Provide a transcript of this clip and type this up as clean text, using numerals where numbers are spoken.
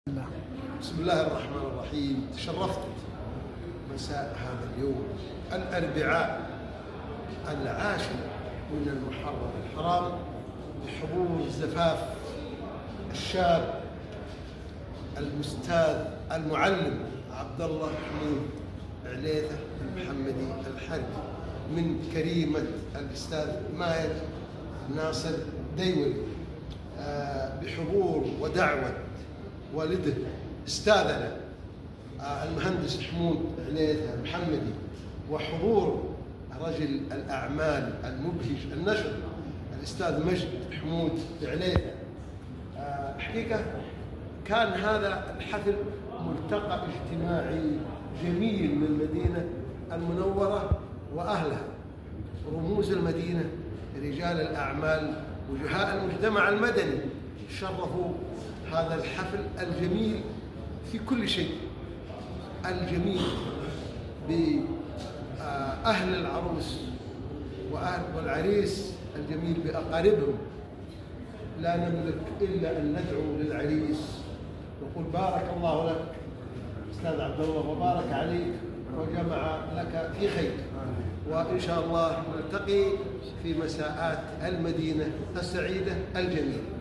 الله. بسم الله الرحمن الرحيم. تشرفت مساء هذا اليوم الأربعاء 10 من المحرم الحرام بحضور زفاف الشاب الأستاذ المعلم عبد الله حمود عليثة المحمدي الحربي من كريمة الأستاذ ماهر ناصر ديولي، بحضور ودعوة والده أستاذنا المهندس حمود عليثة المحمدي، وحضور رجل الأعمال المبهج النشر الأستاذ مجد حمود عليثة. حقيقة كان هذا الحفل ملتقى اجتماعي جميل من المدينة المنورة وأهلها، رموز المدينة، رجال الأعمال، وجهاء المجتمع المدني شرفوا هذا الحفل الجميل في كل شيء، الجميل بأهل العروس والعريس، الجميل بأقاربهم. لا نملك إلا أن ندعو للعريس ونقول بارك الله لك أستاذ عبد الله، وبارك عليك وجمع لك في خير، وإن شاء الله نلتقي في مساءات المدينة السعيدة الجميلة.